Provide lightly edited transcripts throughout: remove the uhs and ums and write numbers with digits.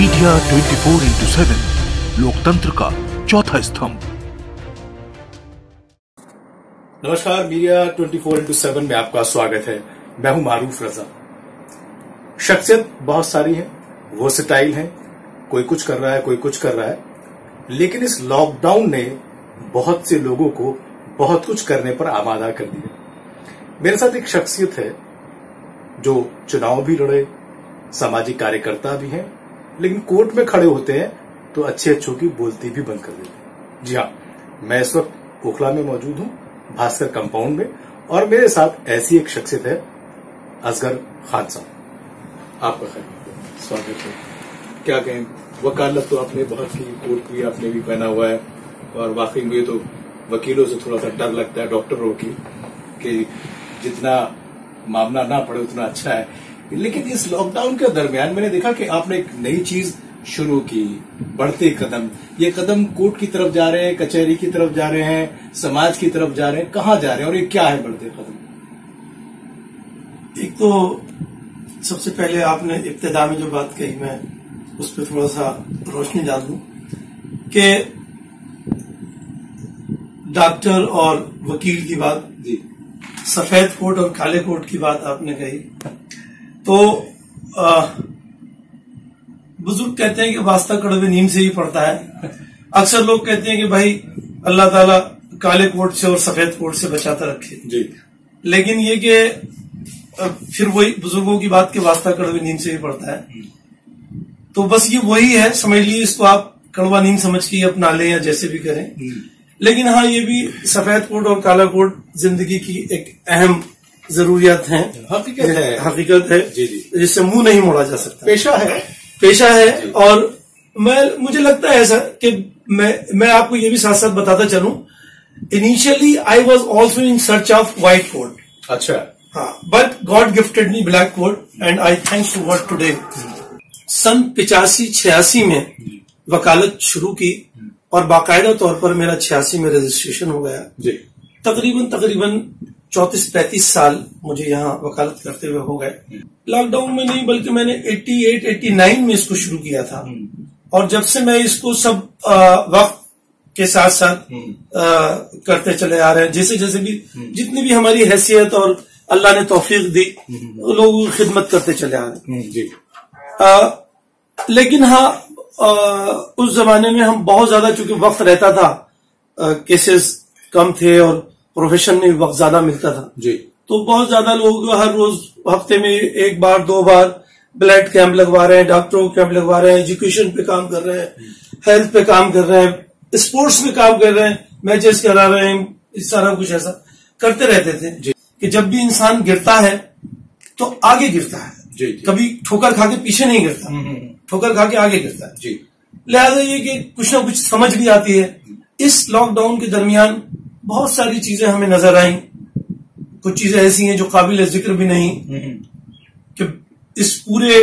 Media 24x7 लोकतंत्र का चौथा स्तंभ। नमस्कार, मीडिया 24x7 में आपका स्वागत है। मैं हूं मारूफ रजा। शख्सियत बहुत सारी है, वर्सेटाइल है, कोई कुछ कर रहा है, कोई कुछ कर रहा है, लेकिन इस लॉकडाउन ने बहुत से लोगों को बहुत कुछ करने पर आमादा कर दिया। मेरे साथ एक शख्सियत है जो चुनाव भी लड़े, सामाजिक कार्यकर्ता भी हैं, लेकिन कोर्ट में खड़े होते हैं तो अच्छे अच्छों की बोलती भी बंद कर देते हैं। जी हाँ, मैं इस वक्त ओखला में मौजूद हूं, भास्कर कंपाउंड में, और मेरे साथ ऐसी एक शख्सियत है, असगर खान साहब। आपका खैर स्वागत है। क्या कहें, वकालत तो आपने बहुत की, कोर्ट भी आपने भी पहना हुआ है, और वाकई में तो वकीलों से थोड़ा सा डर लगता है, डॉक्टरों की, कि जितना मामला ना पड़े उतना अच्छा है। लेकिन इस लॉकडाउन के दरमियान मैंने देखा कि आपने एक नई चीज शुरू की, बढ़ते कदम। ये कदम कोर्ट की तरफ जा रहे हैं, कचहरी की तरफ जा रहे हैं, समाज की तरफ जा रहे हैं, कहाँ जा रहे हैं और ये क्या है बढ़ते कदम? एक तो सबसे पहले आपने इब्तिदा में जो बात कही, मैं उस पर थोड़ा सा रोशनी डाल दूं कि डॉक्टर और वकील की बात, सफेद कोट और काले कोट की बात आपने कही, तो बुजुर्ग कहते हैं कि वास्ता कड़वे नीम से ही पड़ता है। अक्सर लोग कहते हैं कि भाई अल्लाह ताला काले कोट से और सफेद कोट से बचाता रखे जी। लेकिन ये कि फिर वही बुजुर्गों की बात के वास्ता कड़वे नीम से ही पड़ता है, तो बस ये वही है, समझ लीजिए इसको आप कड़वा नीम समझ के अपना लें या जैसे भी करें। लेकिन हाँ, ये भी सफेद कोट और काला कोट जिंदगी की एक अहम जरूरियात है, हकीकत है जी, जिससे मुंह नहीं मोड़ा जा सकता। पेशा है। और मुझे लगता है ऐसा कि मैं आपको ये भी साथ साथ बताता चलूं, initially I was also in search of white coat. अच्छा। हाँ, but God gifted me black coat and I thanks to God today. सन 85-86 में वकालत शुरू की और बाकायदा तौर पर मेरा 86 में रजिस्ट्रेशन हो गया जी। तकरीबन 34-35 साल मुझे यहाँ वकालत करते हुए हो गए। लॉकडाउन में नहीं, बल्कि मैंने 88-89 में इसको शुरू किया था, और जब से मैं इसको सब वक्त के साथ साथ करते चले आ रहे हैं, जैसे जैसे भी जितनी भी हमारी हैसियत और अल्लाह ने तौफीक दी, लोगों की खिदमत करते चले आ रहे हैं जी। लेकिन हाँ, उस जमाने में हम बहुत ज्यादा, चूंकि वक्त रहता था, केसेस कम थे और प्रोफेशन में वक्त ज्यादा मिलता था जी, तो बहुत ज्यादा लोग हर रोज हफ्ते में एक बार 2 बार ब्लड कैंप लगवा रहे हैं, डॉक्टरों कैंप लगवा रहे हैं, एजुकेशन पे काम कर रहे हैं, हेल्थ पे काम कर रहे हैं, स्पोर्ट्स में काम कर रहे हैं, मैचेस करा रहे हैं, सारा कुछ ऐसा करते रहते थे जी। कि जब भी इंसान गिरता है तो आगे गिरता है जी। कभी ठोकर खा के पीछे नहीं गिरता, ठोकर खा के आगे गिरता है जी। लिहाजा ये कि कुछ ना कुछ समझ भी आती है। इस लॉकडाउन के दरमियान बहुत सारी चीजें हमें नजर आई, कुछ चीजें ऐसी हैं जो काबिल जिक्र भी नहीं, कि इस पूरे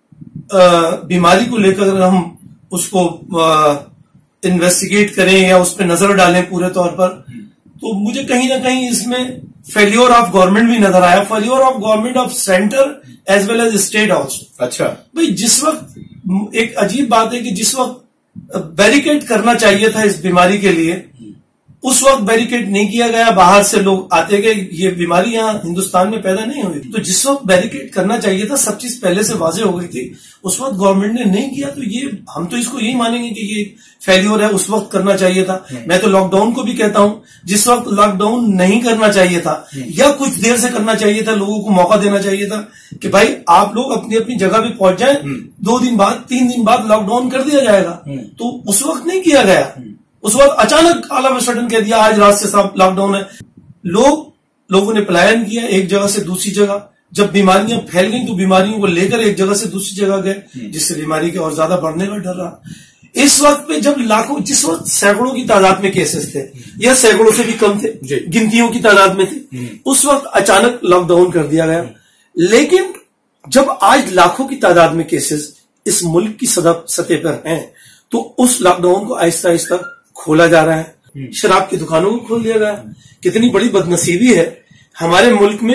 बीमारी को लेकर अगर हम उसको इन्वेस्टिगेट करें या उस पर नजर डालें पूरे तौर पर, तो मुझे कहीं ना कहीं इसमें फेल्योर ऑफ गवर्नमेंट भी नजर आया, failure of government of centre as well as state also. अच्छा भाई, जिस वक्त एक अजीब बात है कि जिस वक्त बैरिकेड करना चाहिए था इस बीमारी के लिए, उस वक्त बैरिकेड नहीं किया गया। बाहर से लोग आते गए, ये बीमारी यहाँ हिंदुस्तान में पैदा नहीं हुई, तो जिस वक्त बैरिकेड करना चाहिए था, सब चीज पहले से वाजे हो गई थी, उस वक्त गवर्नमेंट ने नहीं किया। तो ये हम तो इसको यही मानेंगे कि ये फेल्योर है, उस वक्त करना चाहिए था। मैं तो लॉकडाउन को भी कहता हूं, जिस वक्त लॉकडाउन नहीं करना चाहिए था या कुछ देर से करना चाहिए था, लोगों को मौका देना चाहिए था कि भाई आप लोग अपनी अपनी जगह पे पहुंच जाएं, 2 दिन बाद 3 दिन बाद लॉकडाउन कर दिया जाएगा, तो उस वक्त नहीं किया गया। उस वक्त अचानक ऑल ऑफ अ सडन कह दिया आज रात से सब लॉकडाउन है। लोगों ने पलायन किया एक जगह से दूसरी जगह। जब बीमारियां फैल गई तो बीमारियों को लेकर एक जगह से दूसरी जगह गए, जिससे बीमारी के और ज्यादा बढ़ने का डर रहा। इस वक्त पे जब जिस वक्त सैकड़ों की तादाद में केसेस थे या सैकड़ों से भी कम थे, गिनतियों की तादाद में थे, उस वक्त अचानक लॉकडाउन कर दिया गया। लेकिन जब आज लाखों की तादाद में केसेस इस मुल्क की सतह पर हैं, तो उस लॉकडाउन को आहिस्ता आहिस्ता खोला जा रहा है। शराब की दुकानों को खोल दिया गया। कितनी बड़ी बदनसीबी है, हमारे मुल्क में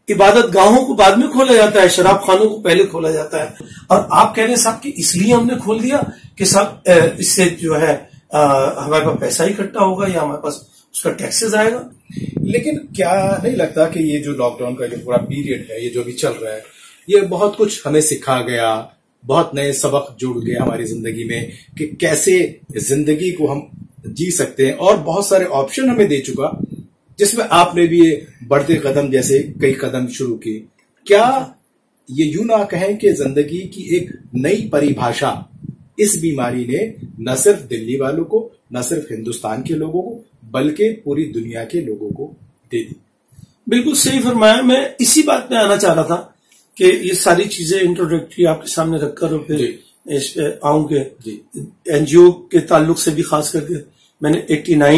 عبادت گاہوں کو بعد میں کھولا جاتا ہے، شراب خانوں کو پہلے کھولا جاتا ہے. اور آپ کہہ رہے ہیں صاحب کہ اس لیے ہم نے کھول دیا کہ صاحب اس سے جو ہے ہمارے پاس پیسہ اکٹھا ہوگا یا ہمارے پاس اس کا ٹیکسز آئے گا. لیکن کیا نہیں لگتا کہ یہ جو لاک ڈاؤن کا جو پورا پیریڈ ہے، یہ جو بھی چل رہا ہے، یہ بہت کچھ ہمیں سکھا گیا، بہت نئے سبق جڑ گئے ہماری زندگی میں کہ کیسے زندگی کو ہم جی سکتے ہیں، اور بہت سارے آپشن ہمیں دے چکا، جس میں آپ نے بھی بڑھتے قدم جیسے کئی قدم شروع کیے. کیا یہ یوں نہ کہیں کہ زندگی کی ایک نئی پریبھاشا اس بیماری نے نہ صرف دلی والوں کو، نہ صرف ہندوستان کے لوگوں کو، بلکہ پوری دنیا کے لوگوں کو دے دی؟ بالکل صحیح فرمایا. میں اسی بات میں آنا چاہ رہا تھا کہ یہ ساری چیزیں انٹروڈکٹری آپ کے سامنے رکھ کر پھر اس پہ آؤں گے. این جی او کے تعلق سے بھی خاص کر کے میں نے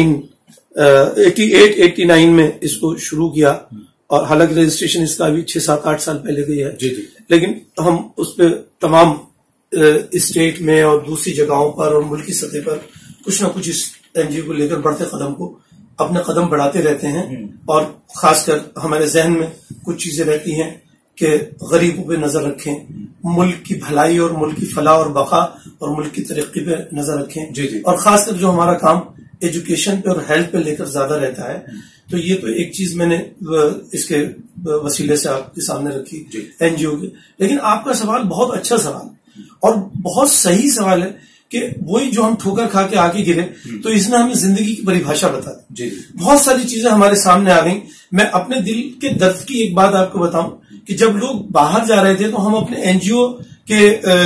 88 میں اس کو شروع کیا، اور حالانکہ رجسٹریشن اس کا ابھی 6-7-8 سال پہلے گئی ہے، لیکن ہم اس پہ تمام اسٹیٹ میں اور دوسری جگہوں پر اور ملکی سطح پر کچھ نہ کچھ اس این جی او کو لے کر بڑھتے قدم کو اپنے قدم بڑھاتے رہتے ہیں. اور خاص کر ہمارے ذہن میں کچھ چیزیں رہتی ہیں کہ غریبوں پہ نظر رکھیں، ملک کی بھلائی اور ملک کی فلاح اور بقا اور ملک کی ترقی پہ نظر رکھیں. اور خاص کر جو ہمارا کام ایجوکیشن پہ اور ہیلتھ پہ لے کر زیادہ رہتا ہے، تو یہ تو ایک چیز میں نے اس کے وسیلے سے آپ کے سامنے رکھی این جی او کے. لیکن آپ کا سوال بہت اچھا سوال ہے اور بہت صحیح سوال ہے کہ وہی جو ہم ٹھوکر کھا کے آگے گرے تو اس نے ہمیں زندگی کی پریبھاشا بتا دی. بہت ساری چیزیں ہمارے سامنے آ گئیں. میں اپنے دل کے درد کی ایک بات آپ کو بتاؤں کہ جب لوگ باہر جا رہے تھے تو ہم اپنے این جی او کے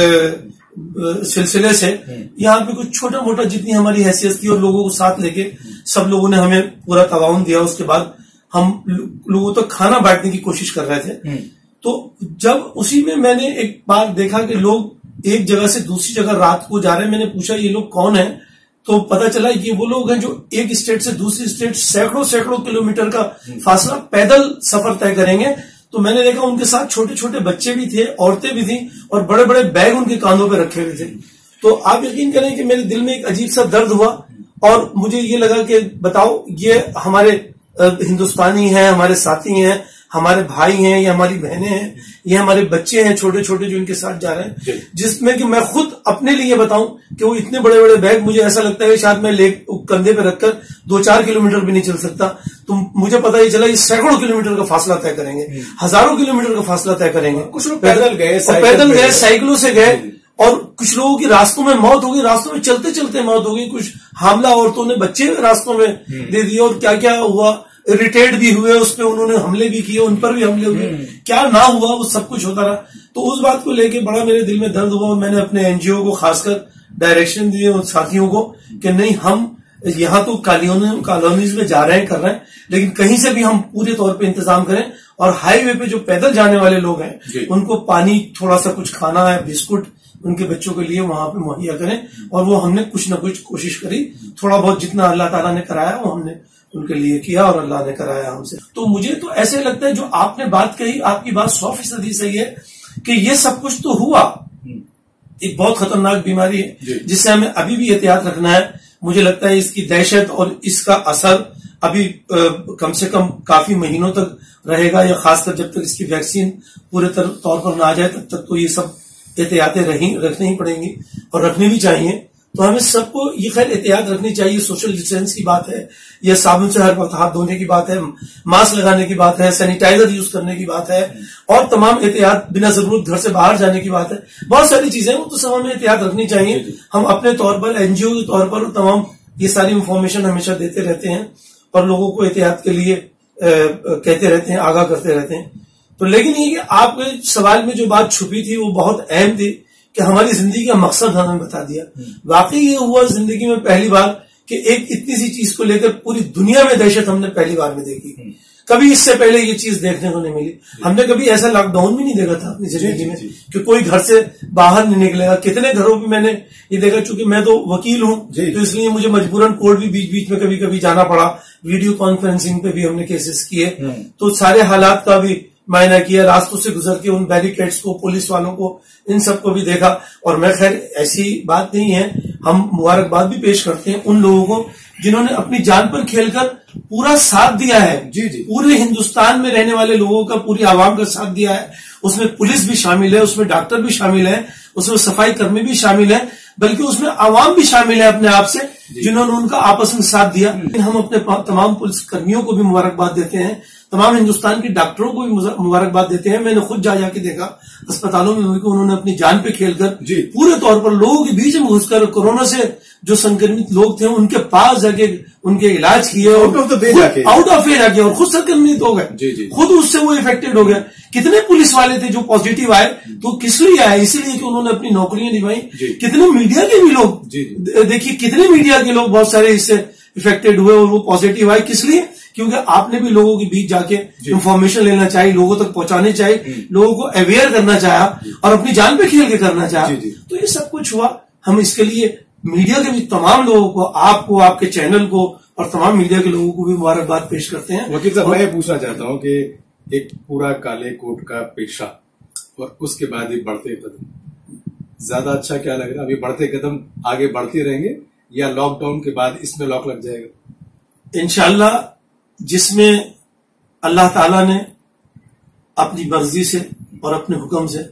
سلسلے سے یہاں پہ کچھ چھوٹا موٹا جتنی ہماری حیثیت تھی اور لوگوں کو ساتھ لے کے سب لوگوں نے ہمیں پورا تعاون دیا. اس کے بعد ہم لوگوں تک کھانا بانٹنے کی کوشش کر رہے تھے. تو جب اسی میں نے ایک بار دیکھا کہ لوگ ایک جگہ سے دوسری جگہ رات کو جا رہے ہیں. میں نے پوچھا یہ لوگ کون ہیں؟ تو پتا چلا کہ وہ لوگ ہیں جو ایک اسٹیٹ سے دوسری اسٹیٹ سینکڑوں کلومیٹر کا فاصلہ پیدل سفر طے کریں گے. تو میں نے دیکھا ان کے ساتھ چھوٹے چھوٹے بچے بھی تھے، عورتیں بھی تھیں، اور بڑے بڑے بیگ ان کے کاندھوں پہ رکھے ہوئے تھے. تو آپ یقین کریں کہ میرے دل میں ایک عجیب سا درد ہوا اور مجھے یہ لگا کہ بتاؤ یہ ہمارے ہندوستانی ہیں، ہمارے ساتھی ہیں، ہمارے بھائی ہیں، یا ہماری بہنیں ہیں، یہ ہمارے بچے ہیں چھوٹے چھوٹے جو ان کے ساتھ جا رہے ہیں، جس میں کہ میں خود اپنے لیے بتاؤں کہ وہ اتنے بڑے بڑے بیگ مجھے ایسا لگتا ہے کہ شاید میں کندھے پہ رکھ کر 2-4 کلومیٹر بھی نہیں چل سکتا. تو مجھے پتا ہی چلا یہ سینکڑوں کلومیٹر کا فاصلہ طے کریں گے، ہزاروں کلومیٹر کا فاصلہ طے کریں گے. کچھ لوگ پیدل گئے، سائیکلوں سے گئے، اور کچھ لوگوں کی راستوں میں موت ہو گئی، راستوں میں چلتے چلتے موت ہو گئی. کچھ حاملہ عورتوں نے بچے راستوں میں دے دیے، اور کیا کیا ہوا، ریٹیرڈ بھی ہوئے، اس پہ انہوں نے حملے بھی کیے، ان پر بھی حملے ہوئے، کیا نہ ہوا وہ سب کچھ ہوتا رہا. تو اس بات کو لے کے بڑا میرے دل میں درد ہوا، اور میں نے اپنے این جی او کو خاص کر ڈائریکشن دیے ان ساتھیوں کو کہ نہیں، ہم یہاں تو کالونیز میں جا رہے ہیں، کر رہے ہیں، لیکن کہیں سے بھی ہم پورے طور پہ انتظام کریں. اور ہائی وے پہ جو پیدل جانے والے لوگ ہیں ان کو پانی، تھوڑا سا کچھ کھانا ہے، بسکٹ ان کے بچوں کے لیے وہاں پہ مہیا کریں. اور وہ ہم نے کچھ نہ کچھ کوشش کری، تھوڑا بہت جتنا اللہ تعالیٰ نے کرایا وہ ہم نے ان کے لیے کیا، اور اللہ نے کرایا ہم سے. تو مجھے تو ایسے لگتا ہے جو آپ نے بات کہی، آپ کی بات 100% صحیح ہے کہ یہ سب کچھ تو ہوا، ایک بہت خطرناک بیماری ہے جس سے ہمیں ابھی بھی احتیاط رکھنا ہے. مجھے لگتا ہے اس کی دہشت اور اس کا اثر ابھی کم سے کم کافی مہینوں تک رہے گا، یا خاص کر جب تک اس کی ویکسین پورے طور پر نہ آ جائے تب تک تو یہ سب احتیاطیں رکھنی ہی پڑیں گی اور رکھنی بھی چاہیے. تو ہمیں سب کو یہ خیر احتیاط رکھنی چاہیے. سوشل ڈسٹینس کی بات ہے، یا صابن سے ہر وقت ہاتھ دھونے کی بات ہے، ماسک لگانے کی بات ہے، سینیٹائزر یوز کرنے کی بات ہے، اور تمام احتیاط، بنا ضرورت گھر سے باہر جانے کی بات ہے. بہت ساری چیزیں وہ تو سب ہمیں احتیاط رکھنی چاہیے. ہم اپنے طور پر این جی او کے طور پر تمام یہ ساری انفارمیشن ہمیشہ دیتے رہتے ہیں اور لوگوں کو احتیاط کے لیے کہتے رہتے ہیں، آگاہ کرتے رہتے ہیں. تو لیکن یہ کہ آپ کے سوال میں جو بات چھپی تھی وہ بہت اہم تھی کہ ہماری زندگی کا مقصد ہمیں بتا دیا. واقعی یہ ہوا زندگی میں پہلی بار کہ ایک اتنی سی چیز کو لے کر پوری دنیا میں دہشت ہم نے پہلی بار میں دیکھی. کبھی اس سے پہلے یہ چیز دیکھنے کو نہیں ملی. ہم نے کبھی ایسا لاک ڈاؤن بھی نہیں دیکھا تھا اپنی زندگی میں کہ کوئی گھر سے باہر نہیں نکلے گا. کتنے گھروں پہ میں نے یہ دیکھا، چونکہ میں تو وکیل ہوں تو اس لیے مجھے مجبوراً کورٹ بھی بیچ بیچ میں کبھی کبھی جانا پڑا. ویڈیو کانفرنسنگ پہ بھی ہم نے کیسز کیے، تو سارے حالات کا بھی معائنہ کیا، راستوں سے گزر کے ان بیریکیڈز کو، پولیس والوں کو، ان سب کو بھی دیکھا. اور میں خیر ایسی بات نہیں ہے، ہم مبارکباد بھی پیش کرتے ہیں ان لوگوں کو जिन्होंने अपनी जान पर खेलकर पूरा साथ दिया है। जी जी। पूरे हिंदुस्तान में रहने वाले लोगों का, पूरी आवाम का साथ दिया है। उसमें पुलिस भी शामिल है, उसमें डॉक्टर भी शामिल है, उसमें सफाई कर्मी भी शामिल है, बल्कि उसमें आवाम भी शामिल है अपने आप से, जिन्होंने उनका आपस में साथ दिया। हम अपने तमाम पुलिस कर्मियों को भी मुबारकबाद देते हैं, तमाम हिंदुस्तान के डॉक्टरों को भी मुबारकबाद देते हैं। मैंने खुद जा जाके देखा अस्पतालों में, उन्होंने अपनी जान पे खेलकर पूरे तौर पर लोगों के बीच में घुसकर कोरोना से जो संक्रमित लोग थे उनके पास जाके उनके इलाज किए और आउट ऑफ वे जाके और खुद संक्रमित हो गए, खुद उससे वो इफेक्टेड हो गए। कितने पुलिस वाले थे जो पॉजिटिव आए, तो किस लिए आए? इसीलिए कि उन्होंने अपनी नौकरियां निभाई। कितने मीडिया के भी लोग, देखिए कितने मीडिया के लोग बहुत सारे इससे इफेक्टेड हुए और वो पॉजिटिव आए। किस लिए? क्योंकि आपने भी लोगों के बीच जाके इंफॉर्मेशन लेना चाहिए, लोगों तक पहुंचाने चाहिए, लोगों को अवेयर करना चाहा और अपनी जान पे खेल के करना चाहा। तो ये सब कुछ हुआ। हम इसके लिए मीडिया के भी तमाम लोगों को, आपको, आपके चैनल को और तमाम मीडिया के लोगों को भी मुबारकबाद पेश करते हैं। वकील साहब, मैं ये पूछना चाहता हूँ कि एक पूरा काले कोट का पेशा और उसके बाद ये बढ़ते कदम, ज्यादा अच्छा क्या लग रहा है? अभी बढ़ते कदम आगे बढ़ते रहेंगे या लॉकडाउन के बाद इसमें लॉक लग जाएगा? इंशाल्लाह जिसमें अल्लाह ताला ने अपनी मर्जी से और अपने हुक्म से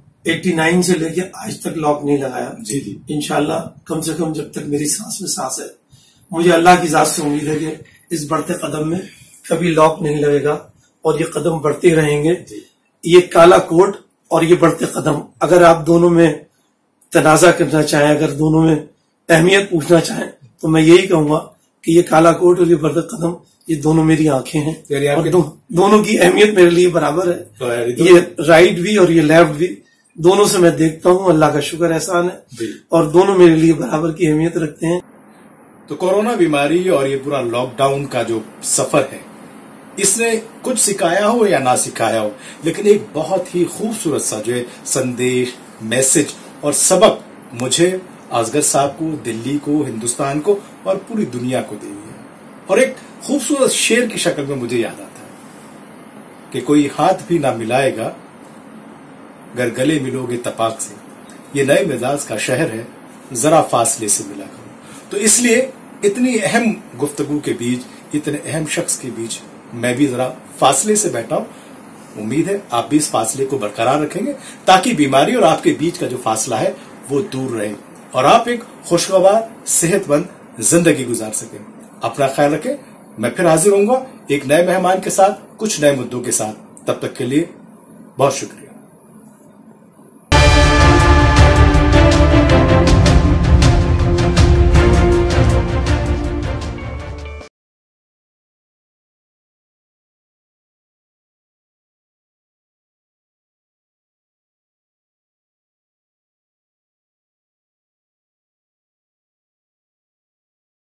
89 से लेके आज तक लॉक नहीं लगाया। जी जी। इंशाल्लाह कम से कम जब तक मेरी सांस में सांस है, मुझे अल्लाह की जात से उम्मीद है कि इस बढ़ते कदम में कभी लॉक नहीं लगेगा और ये कदम बढ़ते रहेंगे। ये काला कोट और ये बढ़ते कदम, अगर आप दोनों में तनाजा करना चाहें, अगर दोनों में अहमियत पूछना चाहें, तो मैं यही कहूंगा कि ये काला कोट और ये बढ़ते कदम, ये दोनों मेरी आंखें हैं और दोनों की अहमियत मेरे लिए बराबर है। ये राइट भी और ये लेफ्ट भी, दोनों से मैं देखता हूँ, अल्लाह का शुक्र एहसान है, और दोनों मेरे लिए बराबर की अहमियत रखते हैं। तो कोरोना बीमारी और ये पूरा लॉकडाउन का जो सफर है, इसने कुछ सिखाया हो या ना सिखाया हो, लेकिन एक बहुत ही खूबसूरत सा जो है संदेश, मैसेज और सबक मुझे, असगर साहब को, दिल्ली को, हिंदुस्तान को और पूरी दुनिया को दी है। और एक खूबसूरत शेर की शक्ल में मुझे याद आता है कि कोई हाथ भी ना मिलाएगा अगर गले मिलोगे तपाक से, ये नए मिजाज का शहर है, जरा फासले से मिला करो। तो इसलिए इतनी अहम गुफ्तगू के बीच, इतने अहम शख्स के बीच मैं भी जरा फासले से बैठा हूं। उम्मीद है आप भी इस फासले को बरकरार रखेंगे ताकि बीमारी और आपके बीच का जो फासला है वो दूर रहे और आप एक खुशगवार, सेहतमंद जिंदगी गुजार सकें। अपना ख्याल रखें। मैं फिर हाजिर होऊंगा एक नए मेहमान के साथ, कुछ नए मुद्दों के साथ। तब तक के लिए बहुत शुक्रिया।